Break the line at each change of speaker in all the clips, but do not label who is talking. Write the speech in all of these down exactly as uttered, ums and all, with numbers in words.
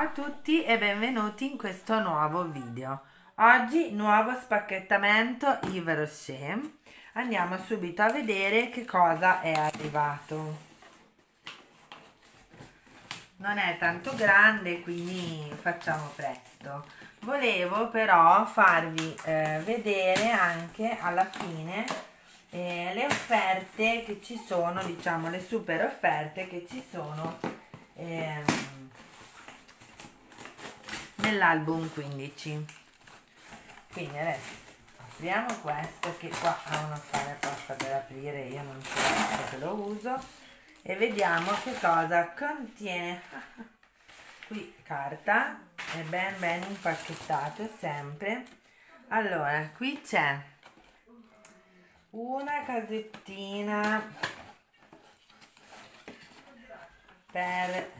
Ciao a tutti e benvenuti in questo nuovo video. Oggi nuovo spacchettamento Yves Rocher. Andiamo subito a vedere che cosa è arrivato. Non è tanto grande, quindi facciamo presto. Volevo però farvi eh, vedere anche alla fine eh, le offerte che ci sono, diciamo le super offerte che ci sono ehm, nell'album quindici. Quindi adesso apriamo questo, che qua ha un affare apposta per aprire, io non so che lo uso, e vediamo che cosa contiene. Qui carta, è ben ben impacchettato sempre. Allora, qui c'è una casettina per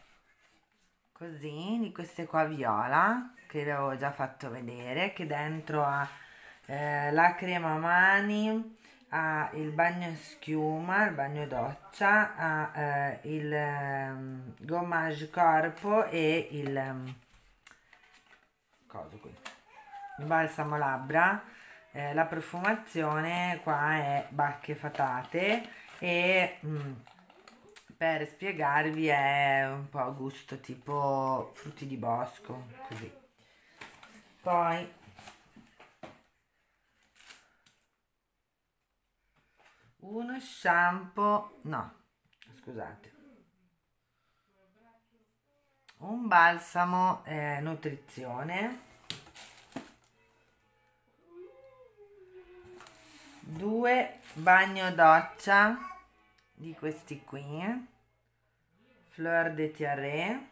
così, di queste qua viola, che vi avevo già fatto vedere, che dentro ha eh, la crema mani, ha il bagno schiuma, il bagno doccia, ha eh, il um, gommage corpo e il um, coso qui, il balsamo labbra. Eh, la profumazione qua è Bacche Fatate e mm, per spiegarvi è un po' gusto tipo frutti di bosco, così. Poi uno shampoo, no, scusate, un balsamo eh, nutrizione, due bagno doccia di questi qui, Fleur de Tiare,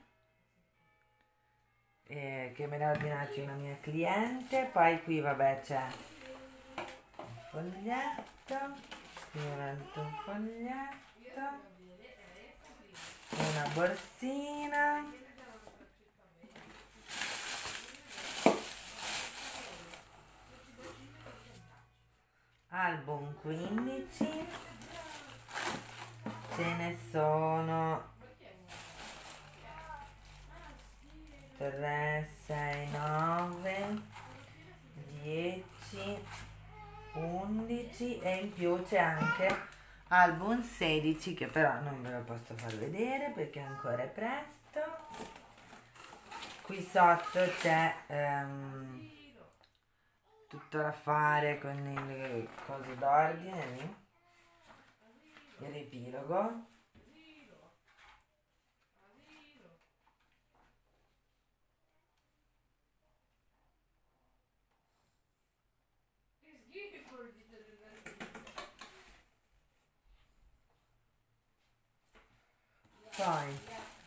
eh, che me ne ha ordinati una mia cliente. Poi qui vabbè c'è un foglietto, qui un altro foglietto, una borsina, album quindici, ce ne sono tre, sei, nove, dieci, undici e in più c'è anche album sedici, che però non ve lo posso far vedere perché ancora è presto. Qui sotto c'è um, tutto da fare con il coso d'ordine lì, il riepilogo. Poi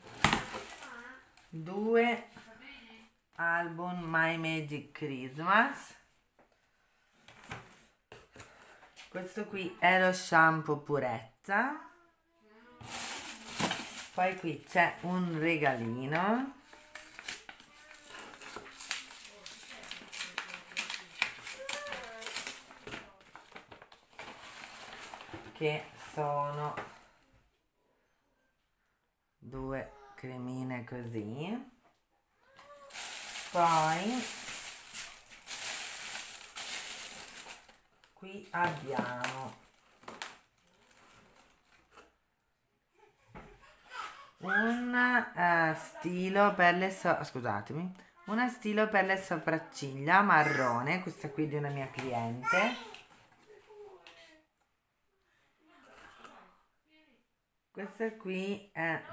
due album My Magic Christmas. Questo qui è lo shampoo purezza. Poi qui c'è un regalino che sono due cremine così. Poi qui abbiamo un uh, stilo per le so scusatemi una stilo per le sopracciglia marrone, questa qui di una mia cliente. Questa qui è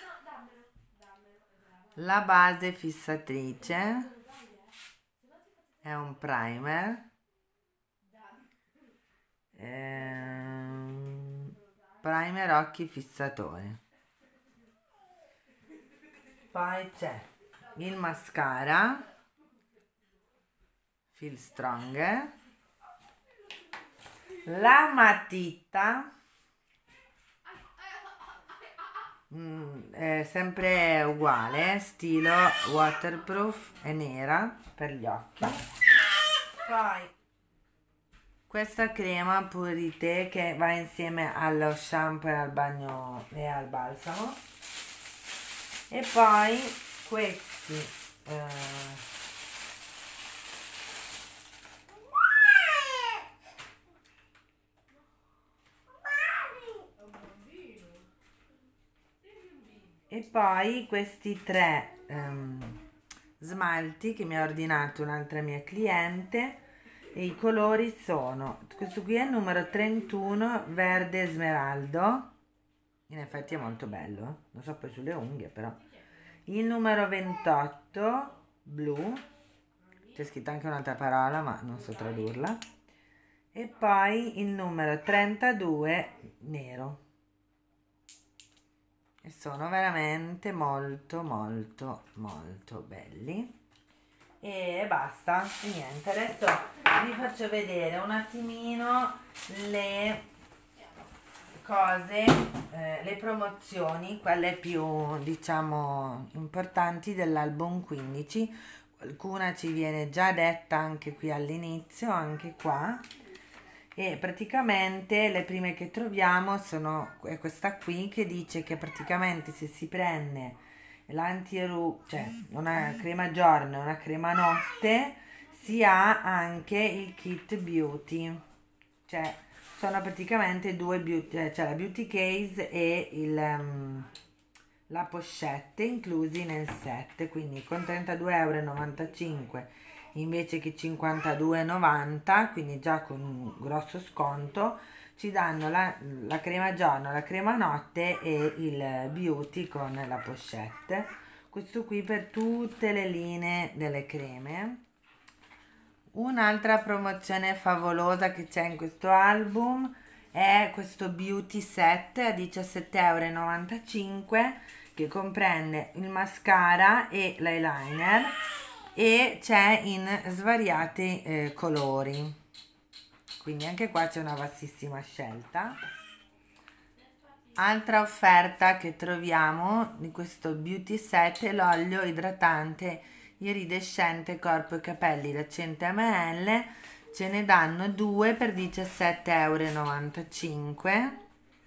la base fissatrice, è un primer, ehm, primer occhi fissatore. Poi c'è il mascara Feel Stronger, la matita, Mm, è sempre uguale, stilo waterproof, è nera per gli occhi. Poi questa crema Purité che va insieme allo shampoo e al bagno e al balsamo. E poi questi eh, e poi questi tre ehm, smalti che mi ha ordinato un'altra mia cliente, e i colori sono, questo qui è il numero trentuno verde smeraldo, in effetti è molto bello, non so poi sulle unghie però, il numero ventotto blu, c'è scritta anche un'altra parola ma non so tradurla, e poi il numero trentadue nero. E sono veramente molto molto molto belli. E basta, e niente, adesso vi faccio vedere un attimino le cose, eh, le promozioni, quelle più diciamo importanti dell'album quindici. Qualcuna ci viene già detta anche qui all'inizio, anche qua, e praticamente le prime che troviamo sono è questa qui, che dice che praticamente se si prende l'anti-ru, cioè una crema giorno e una crema notte, si ha anche il kit beauty, cioè sono praticamente due beauty, cioè la beauty case e il, um, la pochette inclusi nel set, quindi con trentadue e novantacinque euro invece che cinquantadue e novanta, quindi già con un grosso sconto ci danno la, la crema giorno, la crema notte e il beauty con la pochette. Questo qui per tutte le linee delle creme. Un'altra promozione favolosa che c'è in questo album è questo beauty set a diciassette e novantacinque euro, che comprende il mascara e l'eyeliner e c'è in svariati eh, colori, quindi anche qua c'è una vastissima scelta. Altra offerta che troviamo di questo beauty set è l'olio idratante iridescente corpo e capelli da cento millilitri, ce ne danno due per diciassette e novantacinque euro.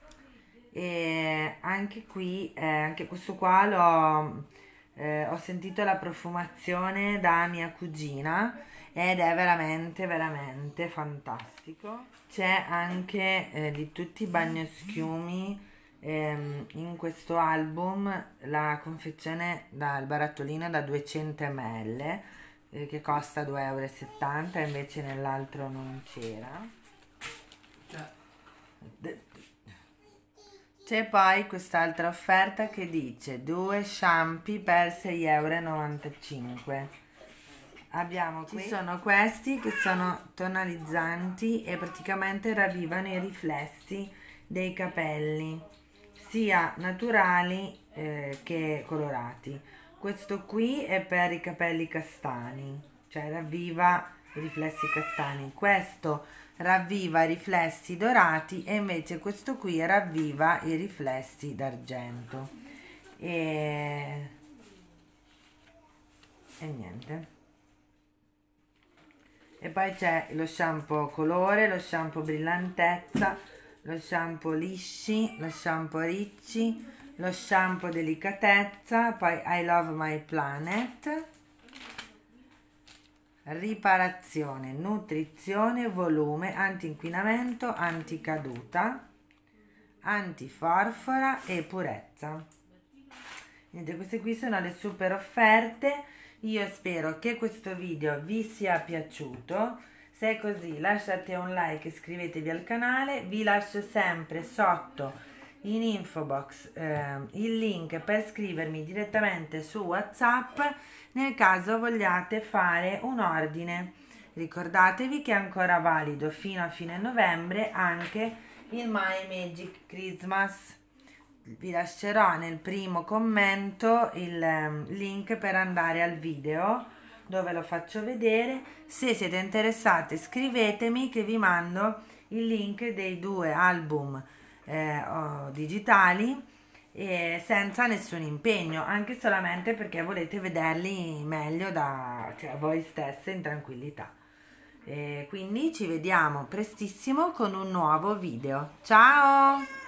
E anche qui eh, anche questo qua l'ho eh, ho sentito la profumazione da mia cugina ed è veramente veramente fantastico. C'è anche eh, di tutti i bagnoschiumi ehm, in questo album, la confezione dal barattolino da duecento millilitri eh, che costa due e settanta euro, invece nell'altro non c'era. C'è poi quest'altra offerta che dice due shampoo per sei e novantacinque euro. Abbiamo qui, ci sono questi che sono tonalizzanti e praticamente ravvivano i riflessi dei capelli, sia naturali eh, che colorati. Questo qui è per i capelli castani, cioè ravviva i riflessi castani. Questo ravviva i riflessi dorati e invece questo qui ravviva i riflessi d'argento. E... e niente. E poi c'è lo shampoo colore, lo shampoo brillantezza, lo shampoo lisci, lo shampoo ricci, lo shampoo delicatezza, poi I Love My Planet, riparazione, nutrizione, volume, anti-inquinamento, anticaduta, antiforfora e purezza. Niente, queste qui sono le super offerte. Io spero che questo video vi sia piaciuto. Se è così lasciate un like, iscrivetevi al canale. Vi lascio sempre sotto in info box eh, il link per scrivermi direttamente su WhatsApp nel caso vogliate fare un ordine. Ricordatevi che è ancora valido fino a fine novembre anche il My Magic Christmas. Vi lascerò nel primo commento il um, link per andare al video dove lo faccio vedere. Se siete interessati scrivetemi che vi mando il link dei due album eh, oh, digitali e senza nessun impegno, anche solamente perché volete vederli meglio da cioè, voi stesse in tranquillità. E quindi ci vediamo prestissimo con un nuovo video. Ciao!